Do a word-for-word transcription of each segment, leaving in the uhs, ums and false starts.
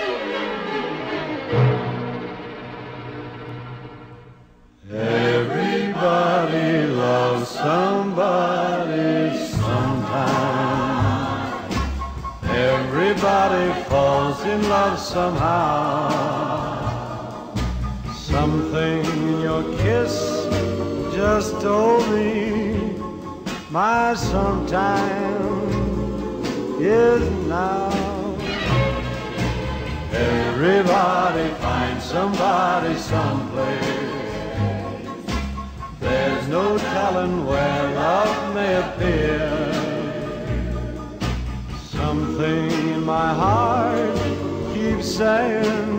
Everybody loves somebody sometime. Everybody falls in love somehow. Something in your kiss just told me my sometime is now. Everybody finds somebody someplace. There's no telling where love may appear. Something in my heart keeps saying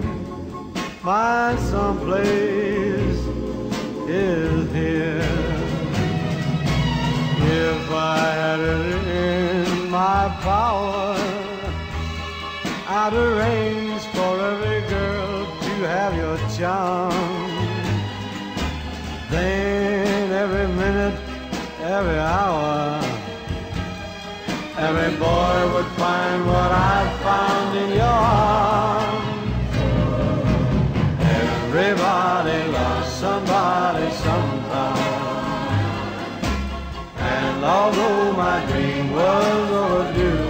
my someplace is here. If I had it in my power, I'd arrange for every girl to have your charm. Then every minute, every hour, every boy would find what I found in your arms. Everybody loves somebody sometime. And although my dream was overdue,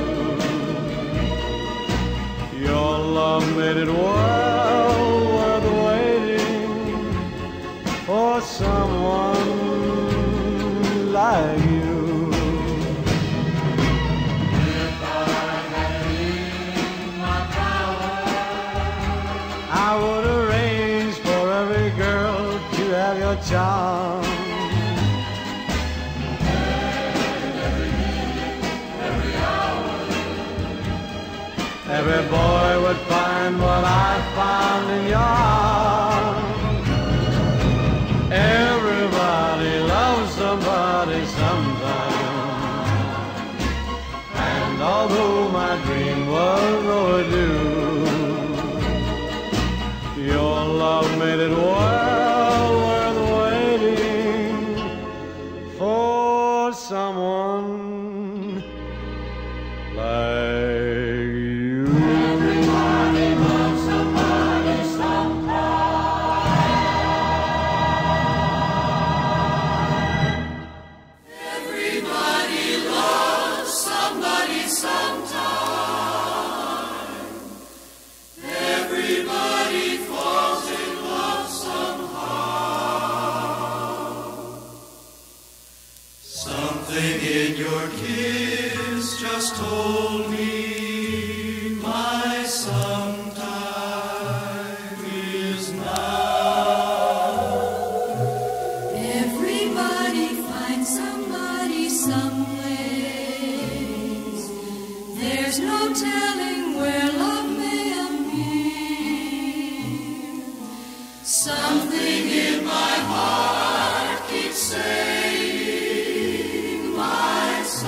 your love made it well worth waiting for someone like you. If I had it in my power, I would arrange for every girl to have your charm. and every minute, every hour, Every boy would find what I found in your arms. Everybody loves somebody sometime. And although my dream was overdue, your love made it well worth waiting for someone like you. everybody loves somebody sometime. Everybody loves somebody sometime. Everybody falls in love somehow. Something in your kiss just told me my sometime is now. Everybody finds somebody someplace. There's no telling where love may appear. Something in my heart keeps saying my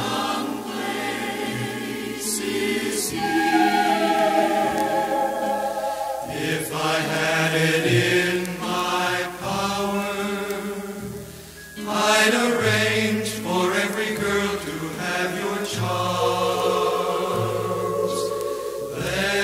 someplace is here. If I had it in my power, I'd arrange for every girl to have your charms. Then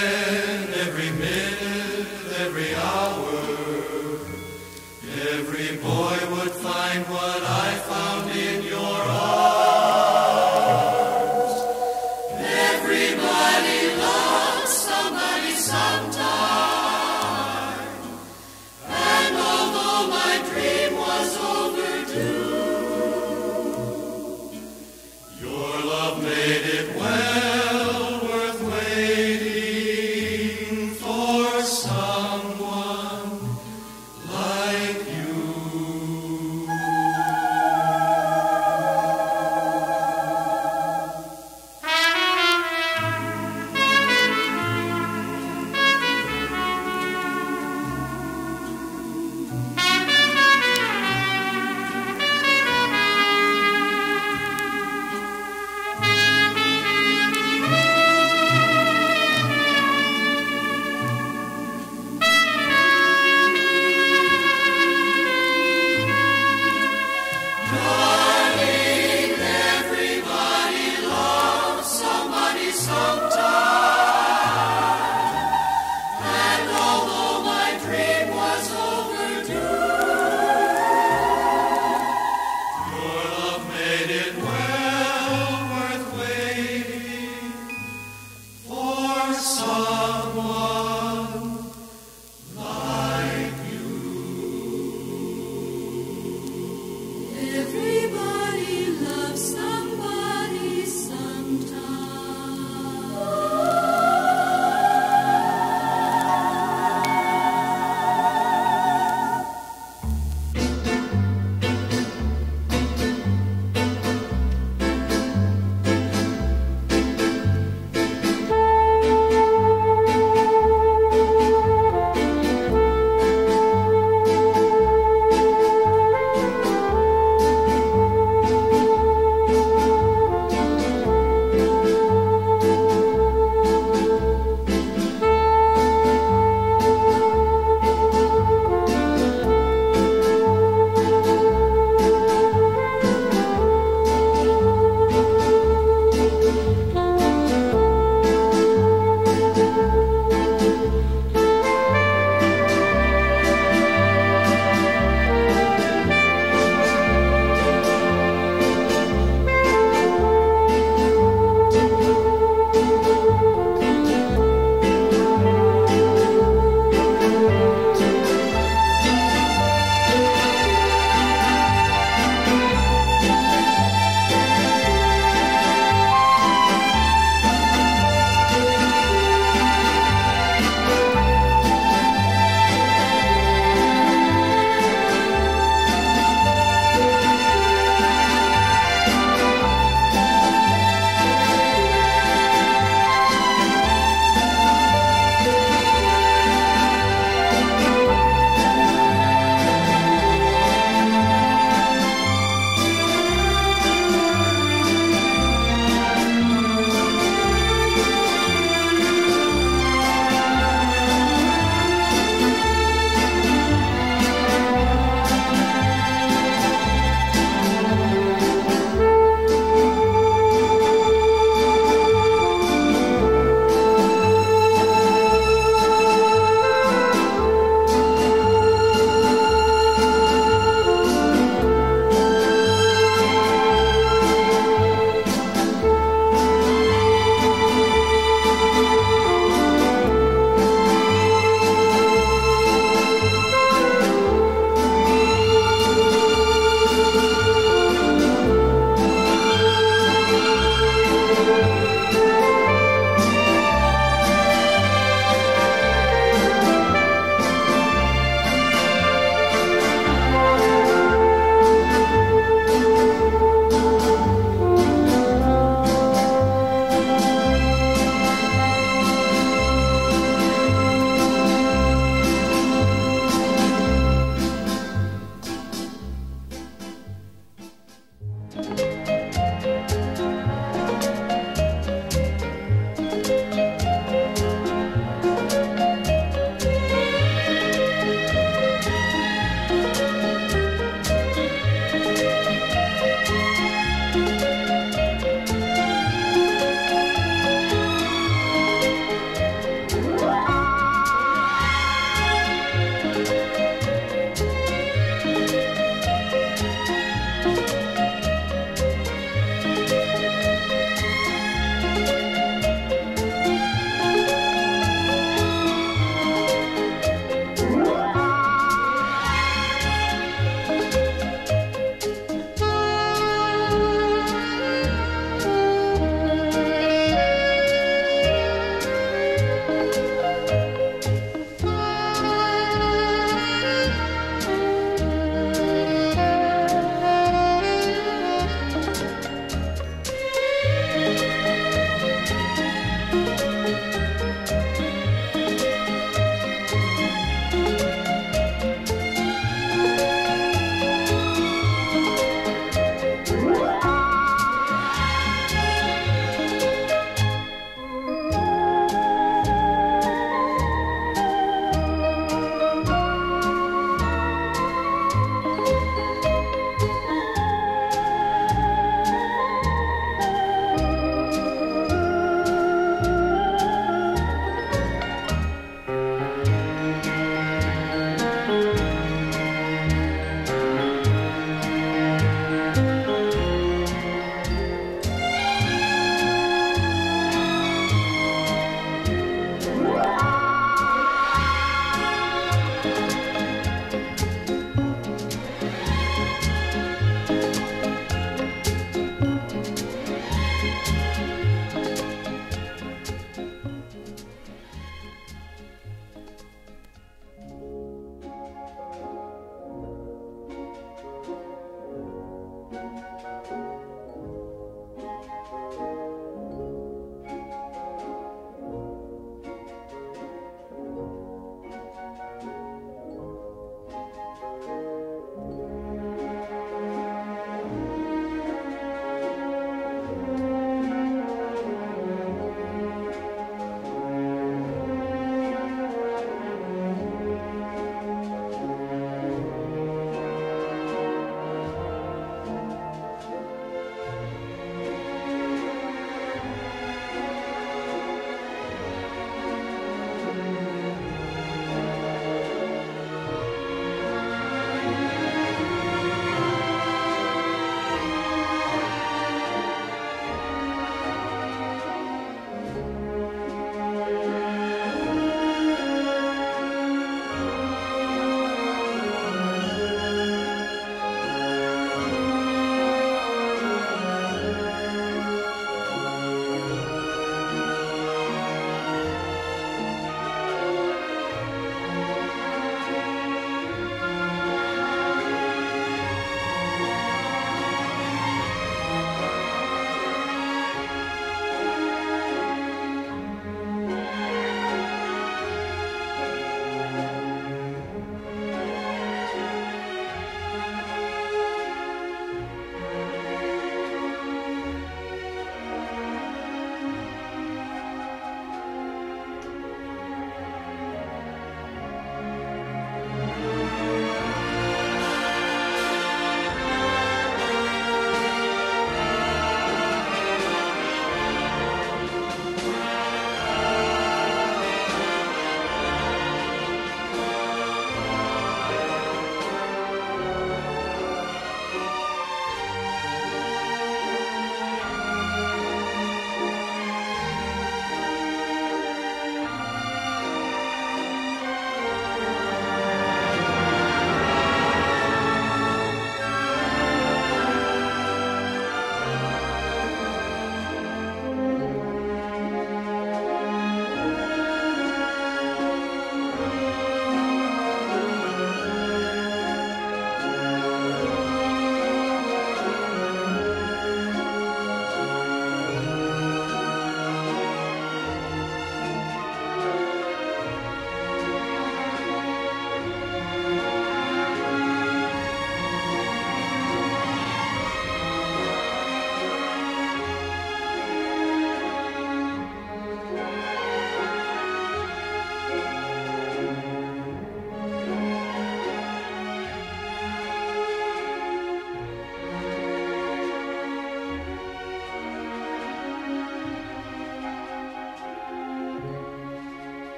song.